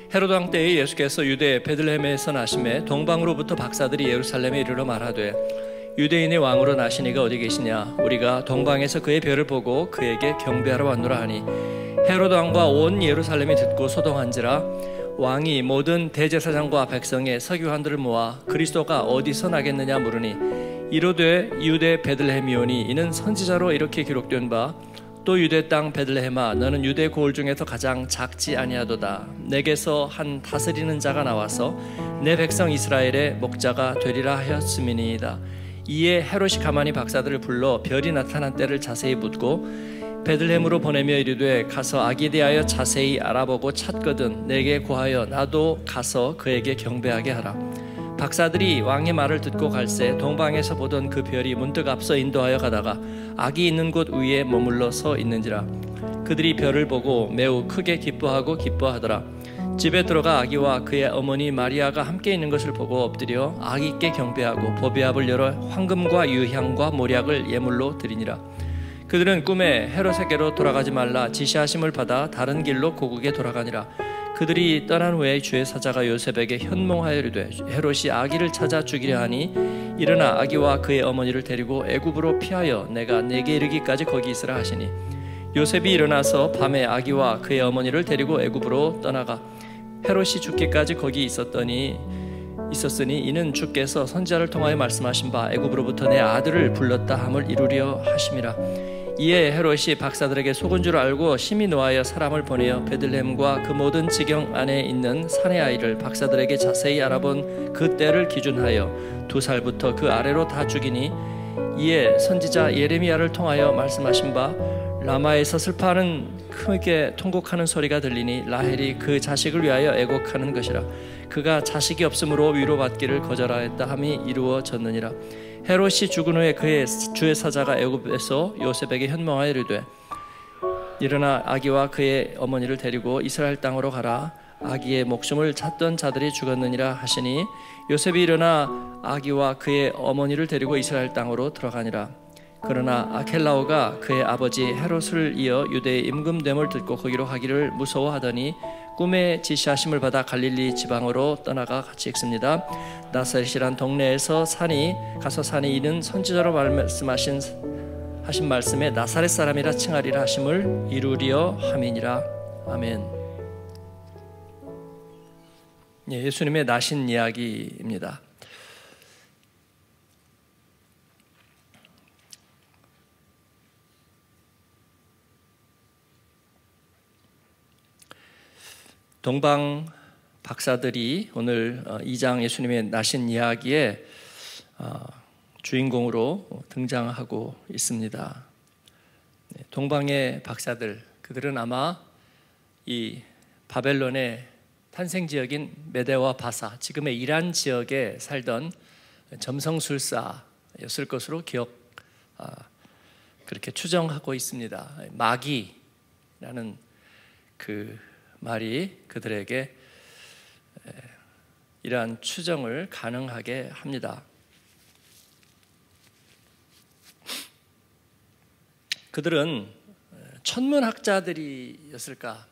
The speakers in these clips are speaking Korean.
헤로드 왕 때에 예수께서 유대 베들레헴에서 나심에 동방으로부터 박사들이 예루살렘에 이르러 말하되 유대인의 왕으로 나신 이가 어디 계시냐? 우리가 동방에서 그의 별을 보고 그에게 경배하러 왔노라 하니 헤로드 왕과 온 예루살렘이 듣고 소동한지라 왕이 모든 대제사장과 백성의 서기관들을 모아 그리스도가 어디서 나겠느냐 물으니 이르되 유대 베들레헴이오니 이는 선지자로 이렇게 기록된 바 또 유대 땅 베들레헴아 너는 유대 고을 중에서 가장 작지 아니하도다. 내게서 한 다스리는 자가 나와서 내 백성 이스라엘의 목자가 되리라 하였음이니이다. 이에 헤롯이 가만히 박사들을 불러 별이 나타난 때를 자세히 묻고 베들레헴으로 보내며 이르되 가서 아기에 대하여 자세히 알아보고 찾거든 내게 고하여 나도 가서 그에게 경배하게 하라. 박사들이 왕의 말을 듣고 갈새 동방에서 보던 그 별이 문득 앞서 인도하여 가다가 아기 있는 곳 위에 머물러 서 있는지라. 그들이 별을 보고 매우 크게 기뻐하더라. 집에 들어가 아기와 그의 어머니 마리아가 함께 있는 것을 보고 엎드려 아기께 경배하고 보배압을 열어 황금과 유향과 모략을 예물로 드리니라. 그들은 꿈에 헤롯에게로 돌아가지 말라 지시하심을 받아 다른 길로 고국에 돌아가니라. 그들이 떠난 후에 주의 사자가 요셉에게 현몽하여 이르되 헤롯이 아기를 찾아 죽이려 하니 일어나 아기와 그의 어머니를 데리고 애굽으로 피하여 내가 내게 이르기까지 거기 있으라 하시니 요셉이 일어나서 밤에 아기와 그의 어머니를 데리고 애굽으로 떠나가 헤롯이 죽기까지 거기 있었으니 이는 주께서 선지자를 통하여 말씀하신 바 애굽으로부터 내 아들을 불렀다 함을 이루려 하심이라. 이에 헤롯이 박사들에게 속은 줄 알고 심히 노하여 사람을 보내어 베들레헴과 그 모든 지경 안에 있는 사내 아이를 박사들에게 자세히 알아본 그 때를 기준하여 2살부터 그 아래로 다 죽이니 이에 선지자 예레미야를 통하여 말씀하신 바 라마에서 슬퍼하는 크게 통곡하는 소리가 들리니 라헬이 그 자식을 위하여 애곡하는 것이라. 그가 자식이 없으므로 위로받기를 거절하였다 함이 이루어졌느니라. 헤롯이 죽은 후에 그의 주의 사자가 애굽에서 요셉에게 현몽하여 이르되 일어나 아기와 그의 어머니를 데리고 이스라엘 땅으로 가라. 아기의 목숨을 찾던 자들이 죽었느니라 하시니 요셉이 일어나 아기와 그의 어머니를 데리고 이스라엘 땅으로 들어가니라. 그러나 아켈라오가 그의 아버지 헤롯을 이어 유대의 임금됨을 듣고 거기로 가기를 무서워하더니 꿈에 지시하심을 받아 갈릴리 지방으로 떠나가 같이 읽습니다. 나사렛이란 동네에서 산이 이는 선지자로 말씀하신 말씀에 나사렛 사람이라 칭하리라 하심을 이루려 함이니라. 아멘. 예수님의 나신 이야기입니다. 동방 박사들이 오늘 2장 예수님의 나신 이야기의 주인공으로 등장하고 있습니다. 동방의 박사들, 그들은 아마 이 바벨론의 탄생 지역인 메데와 바사, 지금의 이란 지역에 살던 점성술사였을 것으로 그렇게 추정하고 있습니다. 마귀라는 그 말이 그들에게 이러한 추정을 가능하게 합니다. 그들은 천문학자들이었을까?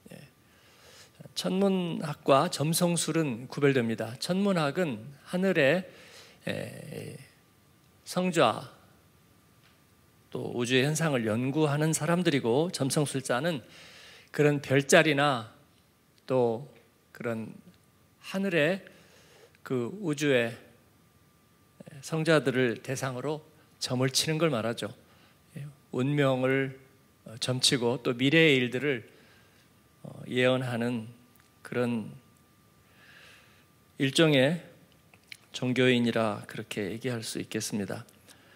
천문학과 점성술은 구별됩니다. 천문학은 하늘의 성좌 또 우주의 현상을 연구하는 사람들이고 점성술자는 그런 별자리나 또 그런 하늘의 그 우주의 성자들을 대상으로 점을 치는 걸 말하죠. 운명을 점치고 또 미래의 일들을 예언하는 그런 일종의 종교인이라 그렇게 얘기할 수 있겠습니다.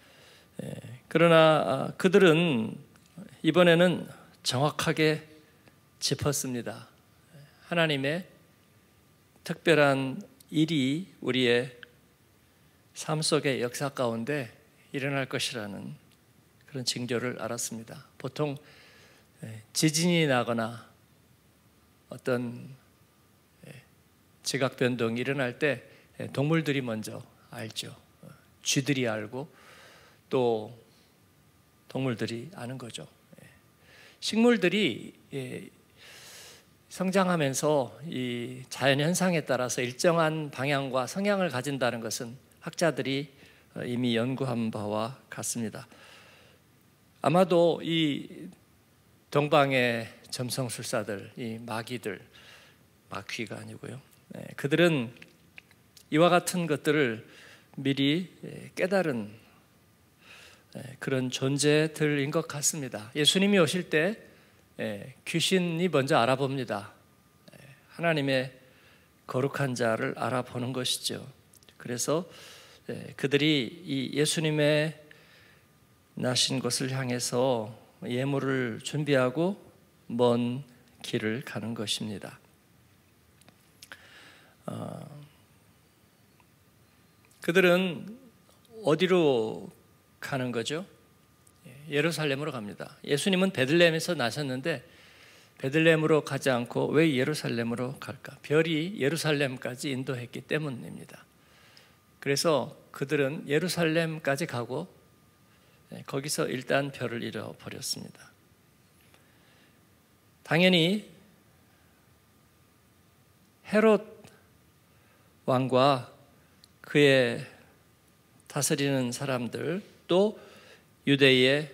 그러나 그들은 이번에는 정확하게 짚었습니다. 하나님의 특별한 일이 우리의 삶 속의 역사 가운데 일어날 것이라는 그런 징조를 알았습니다. 보통 지진이 나거나 어떤 지각 변동이 일어날 때 동물들이 먼저 알죠. 쥐들이 알고 또 동물들이 아는 거죠. 식물들이 성장하면서 이 자연 현상에 따라서 일정한 방향과 성향을 가진다는 것은 학자들이 이미 연구한 바와 같습니다. 아마도 이 동방의 점성술사들, 이 마귀들, 마귀가 아니고요. 그들은 이와 같은 것들을 미리 깨달은 그런 존재들인 것 같습니다. 예수님이 오실 때 귀신이 먼저 알아봅니다. 하나님의 거룩한 자를 알아보는 것이죠. 그래서 그들이 이 예수님의 나신 것을 향해서 예물을 준비하고 먼 길을 가는 것입니다. 그들은 어디로 가는 거죠? 예루살렘으로 갑니다. 예수님은 베들레헴에서 나셨는데 베들레헴으로 가지 않고 왜 예루살렘으로 갈까? 별이 예루살렘까지 인도했기 때문입니다. 그래서 그들은 예루살렘까지 가고 거기서 일단 별을 잃어버렸습니다. 당연히 헤롯 왕과 그의 다스리는 사람들, 또 유대의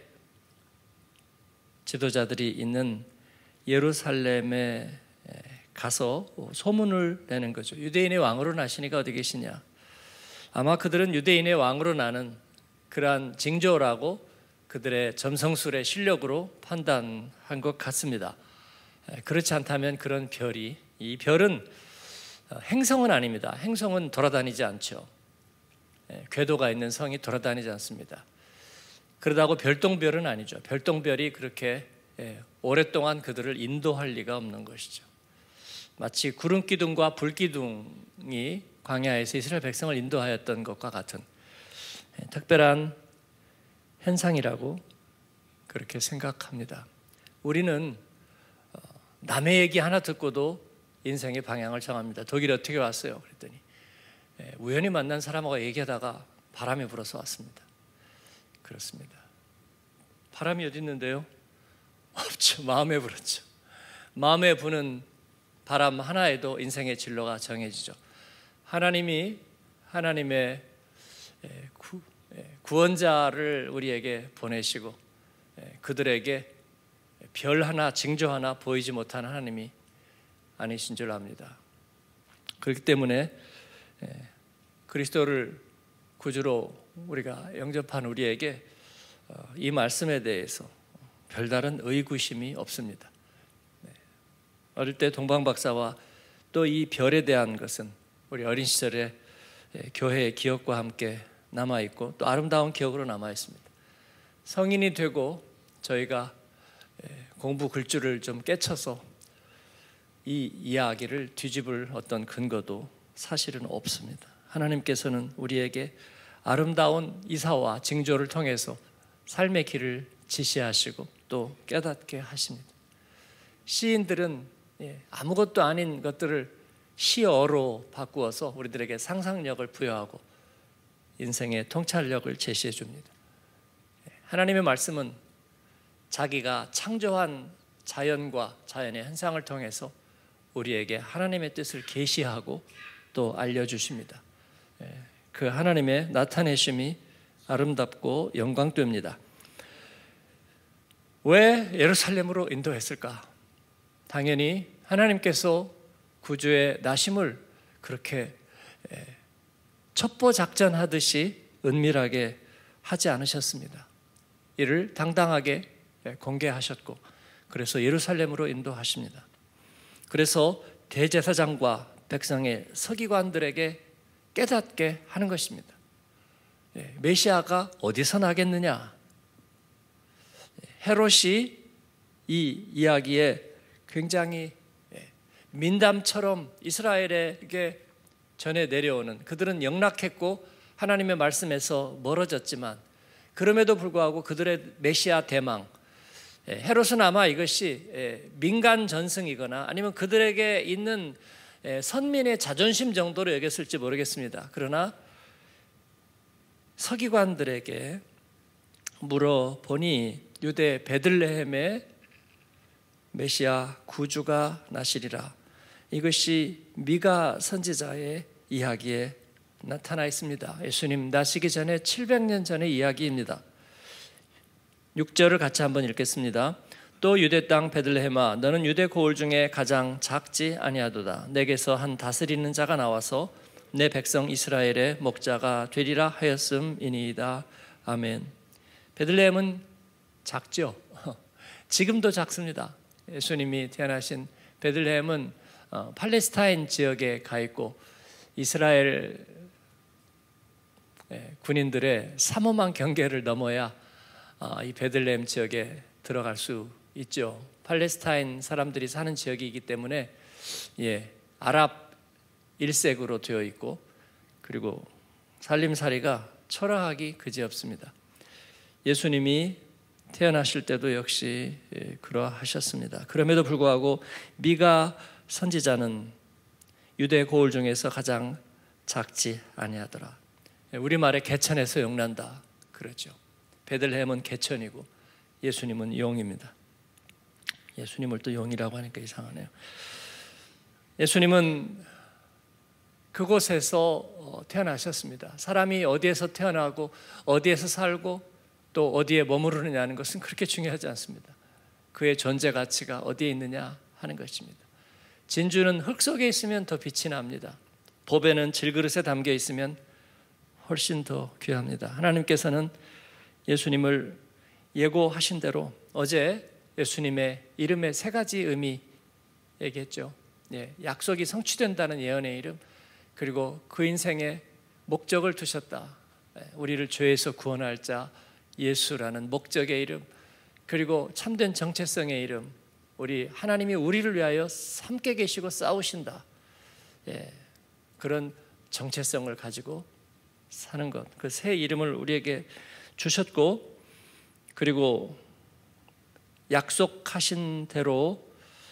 지도자들이 있는 예루살렘에 가서 소문을 내는 거죠. 유대인의 왕으로 나시니가 어디 계시냐? 아마 그들은 유대인의 왕으로 나는 그러한 징조라고 그들의 점성술의 실력으로 판단한 것 같습니다. 그렇지 않다면 그런 별이, 이 별은 행성은 아닙니다. 행성은 돌아다니지 않죠. 궤도가 있는 성이 돌아다니지 않습니다. 그러다고 별똥별은 아니죠. 별똥별이 그렇게 오랫동안 그들을 인도할 리가 없는 것이죠. 마치 구름기둥과 불기둥이 광야에서 이스라엘 백성을 인도하였던 것과 같은 특별한 현상이라고 그렇게 생각합니다. 우리는 남의 얘기 하나 듣고도 인생의 방향을 정합니다. 독일에 어떻게 왔어요? 그랬더니 우연히 만난 사람하고 얘기하다가 바람이 불어서 왔습니다. 그렇습니다. 바람이 어디 있는데요? 없죠. 마음에 불었죠. 마음에 부는 바람 하나에도 인생의 진로가 정해지죠. 하나님이 하나님의 구원자를 우리에게 보내시고 그들에게 별 하나, 징조 하나 보이지 못한 하나님이 아니신 줄 압니다. 그렇기 때문에 그리스도를 구주로 우리가 영접한 우리에게 이 말씀에 대해서 별다른 의구심이 없습니다. 어릴 때 동방 박사와 또 이 별에 대한 것은 우리 어린 시절에 교회의 기억과 함께 남아있고 또 아름다운 기억으로 남아있습니다. 성인이 되고 저희가 공부 글줄을 좀 깨쳐서 이 이야기를 뒤집을 어떤 근거도 사실은 없습니다. 하나님께서는 우리에게 아름다운 이사와 징조를 통해서 삶의 길을 지시하시고 또 깨닫게 하십니다. 시인들은 아무것도 아닌 것들을 시어로 바꾸어서 우리들에게 상상력을 부여하고 인생의 통찰력을 제시해 줍니다. 하나님의 말씀은 자기가 창조한 자연과 자연의 현상을 통해서 우리에게 하나님의 뜻을 계시하고 또 알려주십니다. 그 하나님의 나타내심이 아름답고 영광됩니다. 왜 예루살렘으로 인도했을까? 당연히 하나님께서 구주의 나심을 그렇게 첩보작전하듯이 은밀하게 하지 않으셨습니다. 이를 당당하게 공개하셨고 그래서 예루살렘으로 인도하십니다. 그래서 대제사장과 백성의 서기관들에게 깨닫게 하는 것입니다. 메시아가 어디서 나겠느냐? 헤롯이 이 이야기에 굉장히 민담처럼 이스라엘에게 전해 내려오는, 그들은 영락했고 하나님의 말씀에서 멀어졌지만 그럼에도 불구하고 그들의 메시아 대망, 헤롯은 아마 이것이 민간 전승이거나 아니면 그들에게 있는 선민의 자존심 정도로 여겼을지 모르겠습니다. 그러나 서기관들에게 물어보니 유대 베들레헴에 메시아 구주가 나시리라. 이것이 미가 선지자의 이야기에 나타나 있습니다. 예수님 나시기 전에 700년 전의 이야기입니다. 6절을 같이 한번 읽겠습니다. 또 유대 땅 베들레헴아 너는 유대 고을 중에 가장 작지 아니하도다. 내게서 한 다스리는 자가 나와서 내 백성 이스라엘의 목자가 되리라 하였음이니이다. 아멘. 베들레헴은 작죠. 지금도 작습니다. 예수님이 태어나신 베들레헴은 팔레스타인 지역에 가 있고 이스라엘 군인들의 삼엄한 경계를 넘어야 이 베들레헴 지역에 들어갈 수 있죠. 팔레스타인 사람들이 사는 지역이기 때문에 아랍 1색으로 되어 있고 그리고 살림살이가 초라하기 그지없습니다. 예수님이 태어나실 때도 역시 그러하셨습니다. 그럼에도 불구하고 미가 선지자는 유대 고을 중에서 가장 작지 아니하더라. 우리말에 개천에서 용난다 그러죠. 베들레헴은 개천이고 예수님은 용입니다. 예수님을 또 용이라고 하니까 이상하네요. 예수님은 그곳에서 태어나셨습니다. 사람이 어디에서 태어나고 어디에서 살고 또 어디에 머무르느냐는 것은 그렇게 중요하지 않습니다. 그의 존재 가치가 어디에 있느냐 하는 것입니다. 진주는 흙 속에 있으면 더 빛이 납니다. 보배는 질그릇에 담겨 있으면 훨씬 더 귀합니다. 하나님께서는 예수님을 예고하신 대로 어제 예수님의 이름의 세 가지 의미 얘기했죠. 약속이 성취된다는 예언의 이름, 그리고 그 인생에 목적을 두셨다. 우리를 죄에서 구원할 자 예수라는 목적의 이름, 그리고 참된 정체성의 이름, 우리 하나님이 우리를 위하여 함께 계시고 싸우신다. 그런 정체성을 가지고 사는 것, 그 새 이름을 우리에게 주셨고, 그리고 약속하신 대로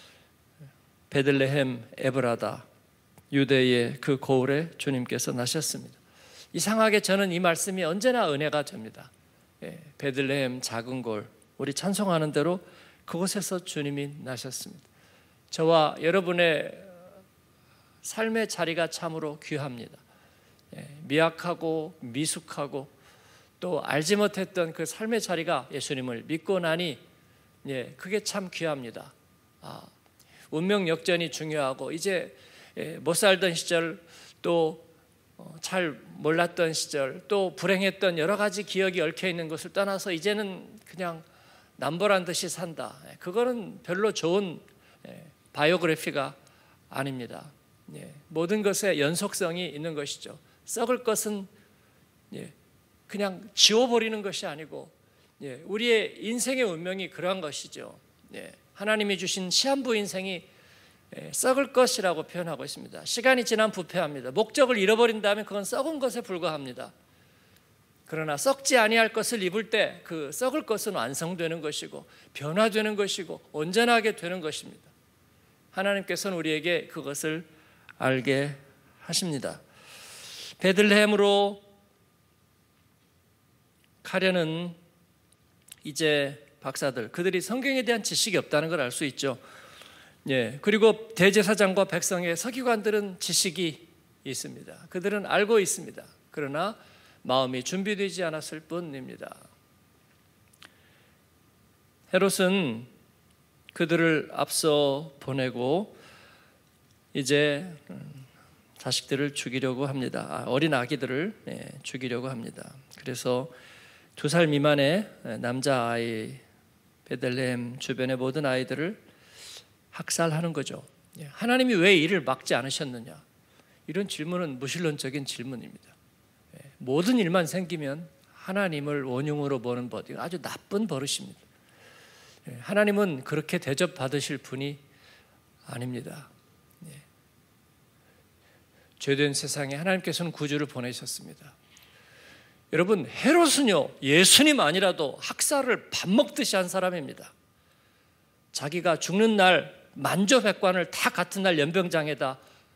베들레헴 에브라다 유대의 그 고을에 주님께서 나셨습니다. 이상하게 저는 이 말씀이 언제나 은혜가 됩니다. 베들레헴 작은 골, 우리 찬송하는 대로 그곳에서 주님이 나셨습니다. 저와 여러분의 삶의 자리가 참으로 귀합니다. 미약하고 미숙하고 또 알지 못했던 그 삶의 자리가 예수님을 믿고 나니 그게 참 귀합니다. 운명 역전이 중요하고 이제 못 살던 시절 또 잘 몰랐던 시절 또 불행했던 여러 가지 기억이 얽혀 있는 것을 떠나서 이제는 그냥 남보란 듯이 산다. 그거는 별로 좋은 바이오그래피가 아닙니다. 모든 것에 연속성이 있는 것이죠. 썩을 것은 그냥 지워버리는 것이 아니고 우리의 인생의 운명이 그러한 것이죠. 하나님이 주신 시한부 인생이 썩을 것이라고 표현하고 있습니다. 시간이 지나면 부패합니다. 목적을 잃어버린다면 그건 썩은 것에 불과합니다. 그러나 썩지 아니할 것을 입을 때 그 썩을 것은 완성되는 것이고 변화되는 것이고 온전하게 되는 것입니다. 하나님께서는 우리에게 그것을 알게 하십니다. 베들레헴으로 가려는 이제 박사들, 그들이 성경에 대한 지식이 없다는 걸 알 수 있죠. 그리고 대제사장과 백성의 서기관들은 지식이 있습니다. 그들은 알고 있습니다. 그러나 마음이 준비되지 않았을 뿐입니다. 헤롯은 그들을 앞서 보내고 이제 자식들을 죽이려고 합니다. 어린 아기들을 죽이려고 합니다. 그래서 2살 미만의 남자아이, 베들레헴 주변의 모든 아이들을 학살하는 거죠. 하나님이 왜 이를 막지 않으셨느냐? 이런 질문은 무신론적인 질문입니다. 모든 일만 생기면 하나님을 원흉으로 보는 것, 이건 아주 나쁜 버릇입니다. 하나님은 그렇게 대접받으실 분이 아닙니다. 죄된 세상에 하나님께서는 구주를 보내셨습니다. 여러분, 헤롯은요, 예수님 아니라도 학살을 밥 먹듯이 한 사람입니다. 자기가 죽는 날 만조백관을 다 같은 날 연병장이라네.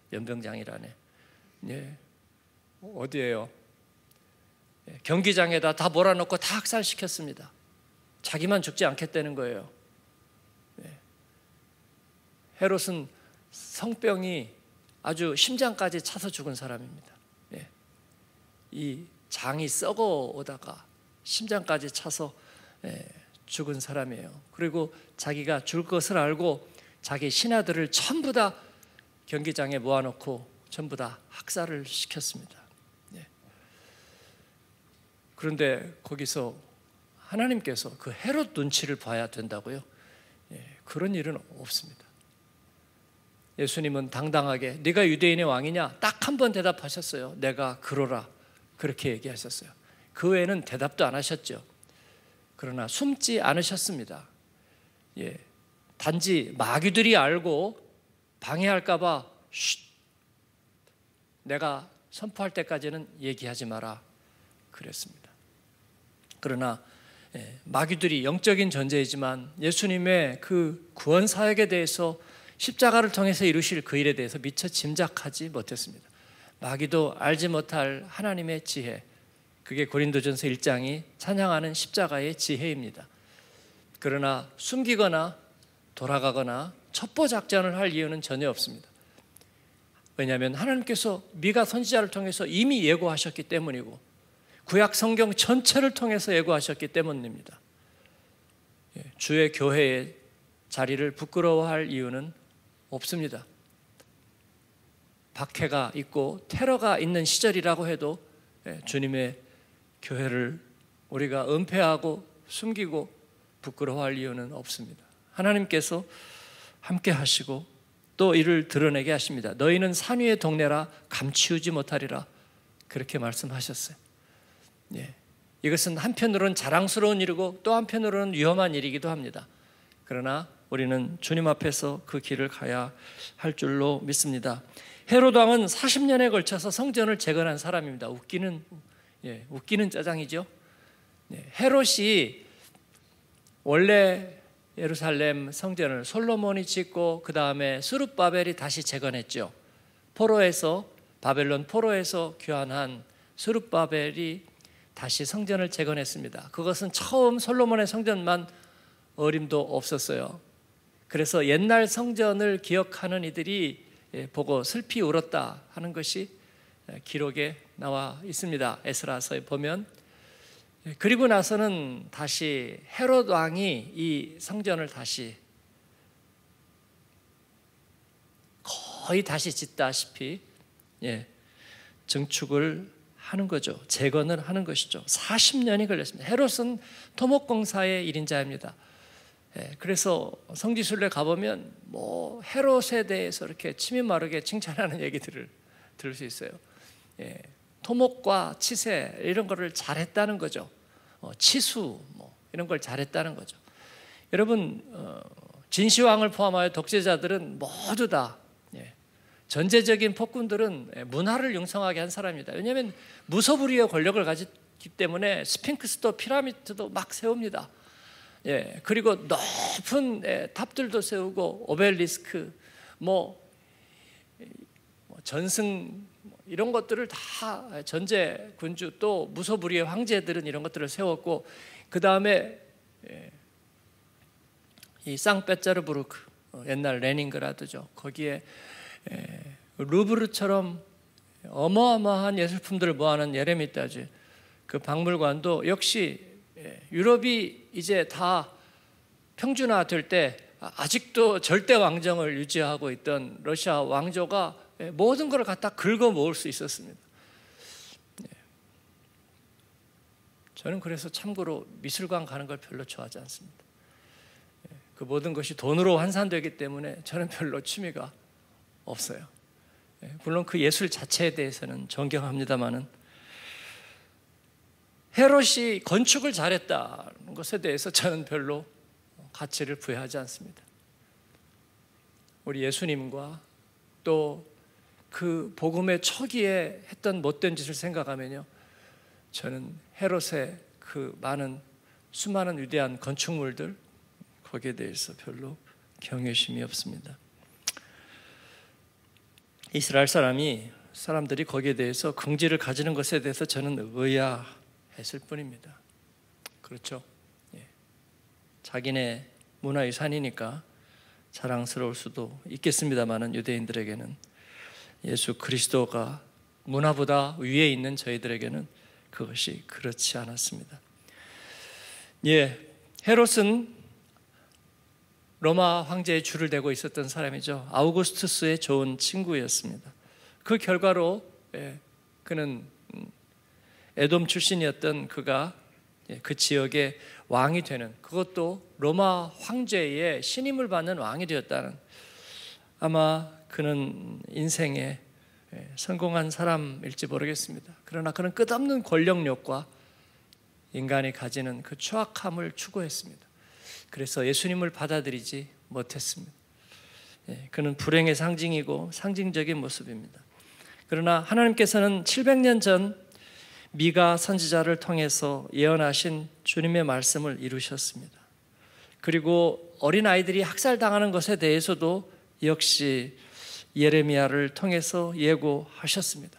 어디예요? 경기장에다 다 몰아넣고 다 학살시켰습니다. 자기만 죽지 않겠다는 거예요. 헤롯은 성병이 아주 심장까지 차서 죽은 사람입니다. 예. 이 장이 썩어 오다가 심장까지 차서 죽은 사람이에요. 그리고 자기가 줄 것을 알고 자기 신하들을 전부 다 경기장에 모아놓고 전부 다 학살을 시켰습니다. 예. 그런데 거기서 하나님께서 그 헤롯 눈치를 봐야 된다고요? 예. 그런 일은 없습니다. 예수님은 당당하게 네가 유대인의 왕이냐? 딱 한 번 대답하셨어요. 내가 그러라. 그렇게 얘기하셨어요. 그 외에는 대답도 안 하셨죠. 그러나 숨지 않으셨습니다. 예. 단지 마귀들이 알고 방해할까 봐 내가 선포할 때까지는 얘기하지 마라 그랬습니다. 그러나 마귀들이 영적인 존재이지만 예수님의 그 구원 사역에 대해서 십자가를 통해서 이루실 그 일에 대해서 미처 짐작하지 못했습니다. 마귀도 알지 못할 하나님의 지혜, 그게 고린도전서 1장이 찬양하는 십자가의 지혜입니다. 그러나 숨기거나 돌아가거나 첩보 작전을 할 이유는 전혀 없습니다. 왜냐하면 하나님께서 미가 선지자를 통해서 이미 예고하셨기 때문이고 구약 성경 전체를 통해서 예고하셨기 때문입니다. 주의 교회의 자리를 부끄러워할 이유는 없습니다. 박해가 있고 테러가 있는 시절이라고 해도 주님의 교회를 우리가 은폐하고 숨기고 부끄러워할 이유는 없습니다. 하나님께서 함께 하시고 또 이를 드러내게 하십니다. 너희는 산 위의 동네라 감추지 못하리라 그렇게 말씀하셨어요. 예. 이것은 한편으로는 자랑스러운 일이고 또 한편으로는 위험한 일이기도 합니다. 그러나 우리는 주님 앞에서 그 길을 가야 할 줄로 믿습니다. 헤롯 왕은 40년에 걸쳐서 성전을 재건한 사람입니다. 웃기는 짜장이죠. 헤롯이 원래 예루살렘 성전을 솔로몬이 짓고 그 다음에 스룹바벨이 다시 재건했죠. 바벨론 포로에서 귀환한 스룹바벨이 다시 성전을 재건했습니다. 그것은 처음 솔로몬의 성전만 어림도 없었어요. 그래서 옛날 성전을 기억하는 이들이 보고 슬피 울었다 하는 것이 기록에 나와 있습니다. 에스라서에 보면. 그리고 나서는 다시 헤롯 왕이 이 성전을 다시 거의 다시 짓다시피 증축을 하는 거죠. 재건을 하는 것이죠. 40년이 걸렸습니다. 헤롯은 토목공사의 1인자입니다. 그래서 성지순례 가보면 헤롯에 대해서 이렇게 침이 마르게 칭찬하는 얘기들을 들을 수 있어요. 토목과 치세 이런 거를 잘했다는 거죠. 치수 이런 걸 잘했다는 거죠. 여러분 진시황을 포함하여 독재자들은 모두 다 전제적인 폭군들은 문화를 융성하게 한 사람입니다. 왜냐하면 무소불위의 권력을 가졌기 때문에 스핑크스도 피라미드도 막 세웁니다. 그리고 높은 탑들도 세우고 오벨리스크, 전승 이런 것들을 다 전제 군주 또 무소불위의 황제들은 이런 것들을 세웠고 그 다음에 이 상페테르부르크 옛날 레닌그라드죠. 거기에 루브르처럼 어마어마한 예술품들을 모아놓은 예레미타지 그 박물관도 역시 유럽이 이제 다 평준화될 때 아직도 절대 왕정을 유지하고 있던 러시아 왕조가 모든 걸 갖다 긁어 모을 수 있었습니다. 저는 그래서 참고로 미술관 가는 걸 별로 좋아하지 않습니다. 그 모든 것이 돈으로 환산되기 때문에 저는 별로 취미가 없어요. 물론 그 예술 자체에 대해서는 존경합니다만은 헤롯이 건축을 잘했다는 것에 대해서 저는 별로 가치를 부여하지 않습니다. 우리 예수님과 또 그 복음의 초기에 했던 못된 짓을 생각하면요, 저는 헤롯의 그 수많은 위대한 건축물들 거기에 대해서 별로 경외심이 없습니다. 이스라엘 사람들이 거기에 대해서 긍지를 가지는 것에 대해서 저는 의아했을 뿐입니다. 그렇죠? 자기네 문화유산이니까 자랑스러울 수도 있겠습니다만은 유대인들에게는 예수 그리스도가 문화보다 위에 있는 저희들에게는 그것이 그렇지 않았습니다. 헤롯은 로마 황제의 줄을 대고 있었던 사람이죠. 아우구스투스의 좋은 친구였습니다. 그 결과로 그는 에돔 출신이었던 그가 그 지역의 왕이 되는, 그것도 로마 황제의 신임을 받는 왕이 되었다는, 아마 그는 인생에 성공한 사람일지 모르겠습니다. 그러나 그는 끝없는 권력욕과 인간이 가지는 그 추악함을 추구했습니다. 그래서 예수님을 받아들이지 못했습니다. 그는 불행의 상징이고 상징적인 모습입니다. 그러나 하나님께서는 700년 전 미가 선지자를 통해서 예언하신 주님의 말씀을 이루셨습니다. 그리고 어린아이들이 학살당하는 것에 대해서도 역시 예레미야를 통해서 예고하셨습니다.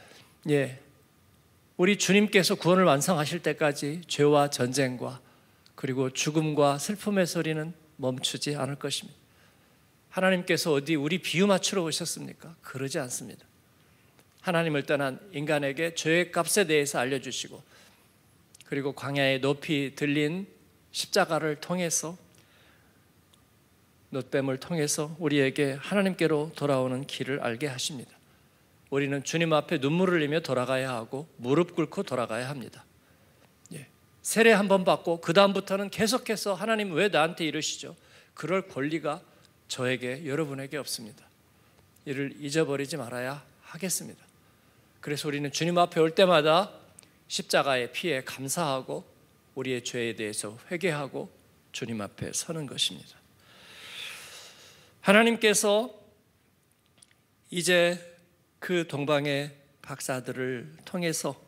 우리 주님께서 구원을 완성하실 때까지 죄와 전쟁과 그리고 죽음과 슬픔의 소리는 멈추지 않을 것입니다. 하나님께서 어디 우리 비유 맞추러 오셨습니까? 그러지 않습니다. 하나님을 떠난 인간에게 죄의 값에 대해서 알려주시고, 그리고 광야에 높이 들린 십자가를 통해서, 놋뱀을 통해서 우리에게 하나님께로 돌아오는 길을 알게 하십니다. 우리는 주님 앞에 눈물을 흘리며 돌아가야 하고 무릎 꿇고 돌아가야 합니다. 세례 한 번 받고 그 다음부터는 계속해서 하나님 왜 나한테 이러시죠? 그럴 권리가 저에게, 여러분에게 없습니다. 이를 잊어버리지 말아야 하겠습니다. 그래서 우리는 주님 앞에 올 때마다 십자가의 피에 감사하고 우리의 죄에 대해서 회개하고 주님 앞에 서는 것입니다. 하나님께서 이제 그 동방의 박사들을 통해서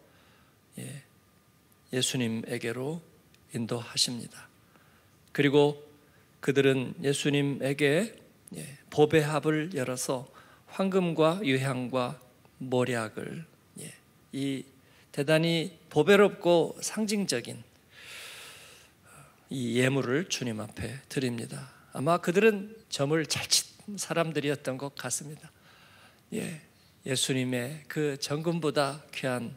예수님에게로 인도하십니다. 그리고 그들은 예수님에게 보배합을 열어서 황금과 유향과 모략을, 이 대단히 보배롭고 상징적인 이 예물을 주님 앞에 드립니다. 아마 그들은 점을 잘 친 사람들이었던 것 같습니다. 예수님의 그 정금보다 귀한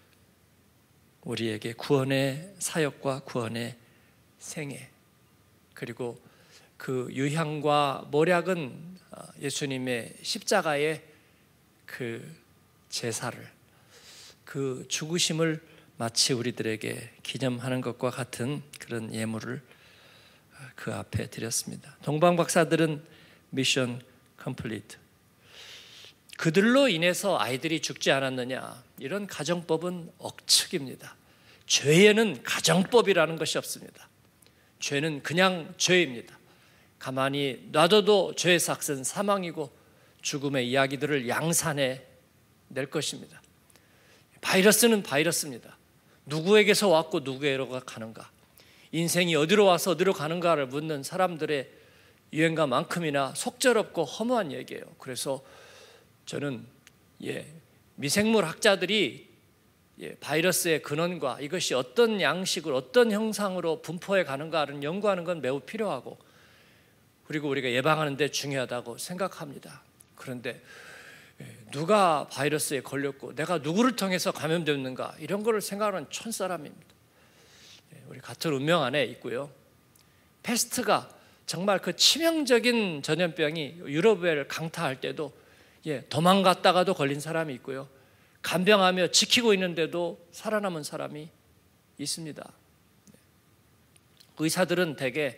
우리에게 구원의 사역과 구원의 생애, 그리고 그 유향과 모략은 예수님의 십자가의 그 제사를, 그 죽으심을 마치 우리들에게 기념하는 것과 같은 그런 예물을 그 앞에 드렸습니다. 동방 박사들은 미션 컴플리트. 그들로 인해서 아이들이 죽지 않았느냐, 이런 가정법은 억측입니다. 죄에는 가정법이라는 것이 없습니다. 죄는 그냥 죄입니다. 가만히 놔둬도 죄의 삭은 사망이고 죽음의 이야기들을 양산해 낼 것입니다. 바이러스는 바이러스입니다. 누구에게서 왔고 누구에게로 가는가, 인생이 어디로 와서 어디로 가는가를 묻는 사람들의 유행가만큼이나 속절없고 허무한 얘기예요. 그래서 저는 미생물 학자들이 바이러스의 근원과 이것이 어떤 양식으로 어떤 형상으로 분포해 가는가를 연구하는 건 매우 필요하고, 그리고 우리가 예방하는 데 중요하다고 생각합니다. 그런데 누가 바이러스에 걸렸고 내가 누구를 통해서 감염됐는가, 이런 거를 생각하는 촌사람입니다. 우리 같은 운명 안에 있고요. 패스트가 정말 그 치명적인 전염병이 유럽을 강타할 때도 도망갔다가도 걸린 사람이 있고요. 간병하며 지키고 있는데도 살아남은 사람이 있습니다. 의사들은 대개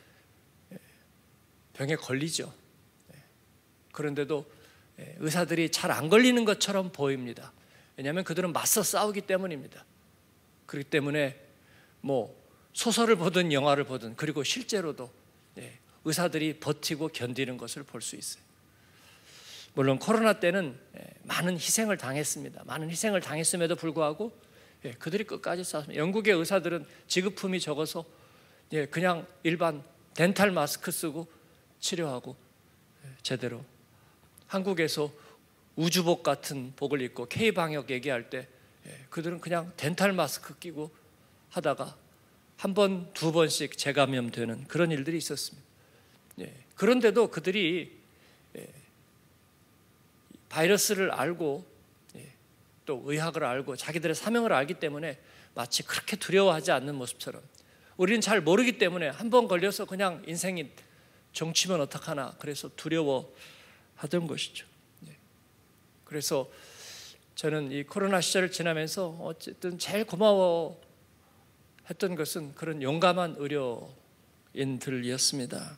병에 걸리죠. 그런데도 의사들이 잘 안 걸리는 것처럼 보입니다. 왜냐하면 그들은 맞서 싸우기 때문입니다. 그렇기 때문에 소설을 보든 영화를 보든, 그리고 실제로도 의사들이 버티고 견디는 것을 볼 수 있어요. 물론 코로나 때는 많은 희생을 당했습니다. 많은 희생을 당했음에도 불구하고 그들이 끝까지 싸웠습니다. 영국의 의사들은 지급품이 적어서 그냥 일반 덴탈 마스크 쓰고 치료하고, 제대로 한국에서 우주복 같은 복을 입고 K방역 얘기할 때 그들은 그냥 덴탈 마스크 끼고 하다가 한 번, 두 번씩 재감염되는 그런 일들이 있었습니다. 그런데도 그들이 바이러스를 알고 또 의학을 알고 자기들의 사명을 알기 때문에 마치 그렇게 두려워하지 않는 모습처럼, 우리는 잘 모르기 때문에 한 번 걸려서 그냥 인생이 정치면 어떡하나 그래서 두려워하던 것이죠. 그래서 저는 이 코로나 시절을 지나면서 어쨌든 제일 고마워했던 것은 그런 용감한 의료인들이었습니다.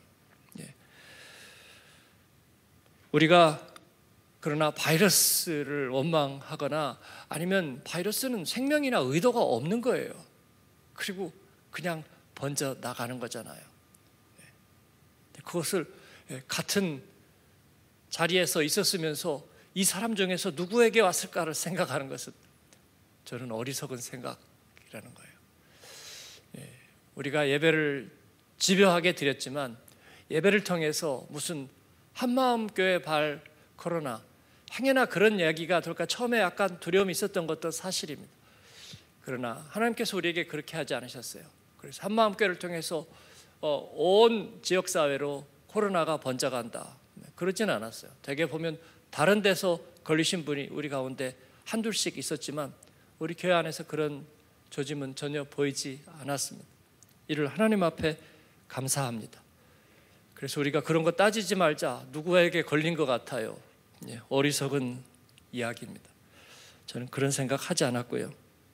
우리가 그러나 바이러스를 원망하거나 아니면 바이러스는 생명이나 의도가 없는 거예요. 그리고 그냥 번져 나가는 거잖아요. 그것을 같은 자리에서 있었으면서 이 사람 중에서 누구에게 왔을까를 생각하는 것은 저는 어리석은 생각이라는 거예요. 우리가 예배를 집요하게 드렸지만 예배를 통해서 무슨 한마음교회 발 코로나 행여나 그런 이야기가 될까 처음에 약간 두려움이 있었던 것도 사실입니다. 그러나 하나님께서 우리에게 그렇게 하지 않으셨어요. 그래서 한마음교회를 통해서 온 지역사회로 코로나가 번져간다, 그러진 않았어요. 대개 보면 다른 데서 걸리신 분이 우리 가운데 한둘씩 있었지만 우리 교회 안에서 그런 조짐은 전혀 보이지 않았습니다. 이를 하나님 앞에 감사합니다. 그래서 우리가 그런 거 따지지 말자, 누구에게 걸린 것 같아요, 어리석은 이야기입니다. 저는 그런 생각하지 않았고요.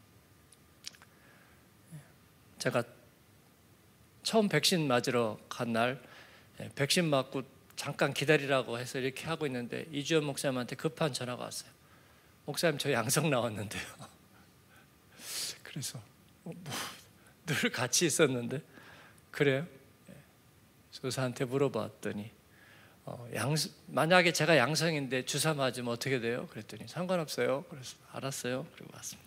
제가 처음 백신 맞으러 간 날 백신 맞고 잠깐 기다리라고 해서 이렇게 하고 있는데 이주연 목사님한테 급한 전화가 왔어요. 목사님, 저 양성 나왔는데요. 그래서 늘 같이 있었는데 그래요? 조사한테 물어봤더니 만약에 제가 양성인데 주사 맞으면 어떻게 돼요? 그랬더니 상관없어요. 그래서 알았어요. 그리고 왔습니다.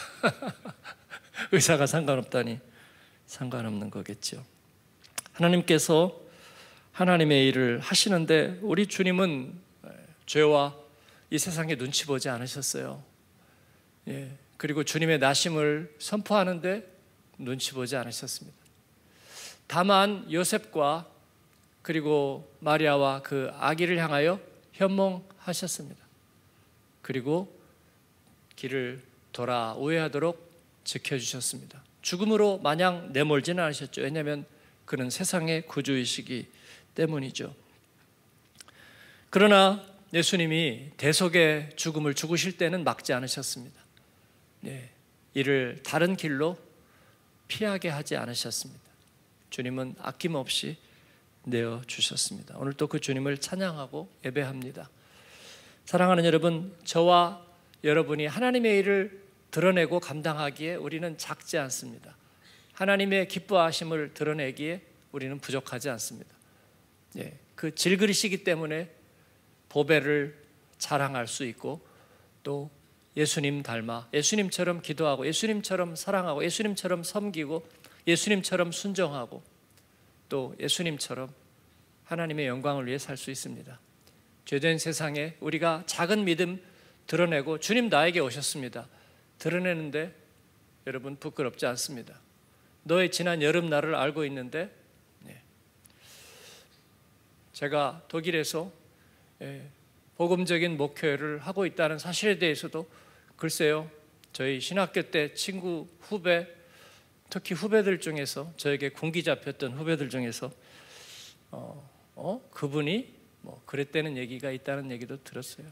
의사가 상관없다니 상관없는 거겠죠. 하나님께서 하나님의 일을 하시는데 우리 주님은 죄와 이 세상에 눈치 보지 않으셨어요. 그리고 주님의 나심을 선포하는데 눈치 보지 않으셨습니다. 다만 요셉과 그리고 마리아와 그 아기를 향하여 현몽하셨습니다. 그리고 길을 돌아 오해하도록 지켜주셨습니다. 죽음으로 마냥 내몰지는 않으셨죠. 왜냐하면 그는 세상의 구주이시기 때문이죠. 그러나 예수님이 대속의 죽음을 죽으실 때는 막지 않으셨습니다. 이를 다른 길로 피하게 하지 않으셨습니다. 주님은 아낌없이 내어주셨습니다. 오늘 또 그 주님을 찬양하고 예배합니다. 사랑하는 여러분, 저와 여러분이 하나님의 일을 드러내고 감당하기에 우리는 작지 않습니다. 하나님의 기뻐하심을 드러내기에 우리는 부족하지 않습니다. 그 질그리시기 때문에 보배를 자랑할 수 있고 또 예수님 닮아 예수님처럼 기도하고 예수님처럼 사랑하고 예수님처럼 섬기고 예수님처럼 순종하고 또 예수님처럼 하나님의 영광을 위해 살 수 있습니다. 죄된 세상에 우리가 작은 믿음 드러내고 주님 나에게 오셨습니다. 드러내는데 여러분 부끄럽지 않습니다. 너의 지난 여름날을 알고 있는데 제가 독일에서 복음적인 목회를 하고 있다는 사실에 대해서도 글쎄요, 저희 신학교 때 친구, 후배, 특히 후배들 중에서 저에게 군기 잡혔던 후배들 중에서 그분이 뭐 그랬다는 얘기가 있다는 얘기도 들었어요.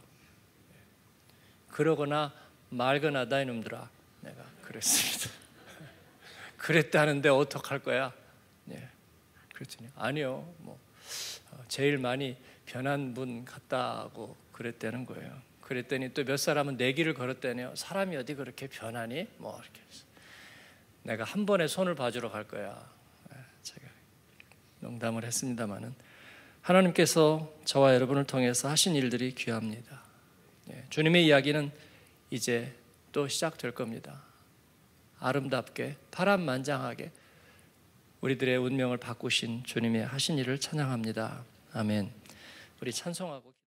그러거나 말거나다 이놈들아, 내가 그랬습니다. 그랬다는데 어떡할 거야? 그랬더니 아니요, 제일 많이 변한 분 같다고 그랬다는 거예요. 그랬더니 또 몇 사람은 내기를 걸었다네요. 사람이 어디 그렇게 변하니? 이렇게 해서 내가 한 번에 손을 봐주러 갈 거야. 제가 농담을 했습니다마는 하나님께서 저와 여러분을 통해서 하신 일들이 귀합니다. 주님의 이야기는 이제 또 시작될 겁니다. 아름답게 파란만장하게 우리들의 운명을 바꾸신 주님의 하신 일을 찬양합니다. 아멘. 우리 찬송하고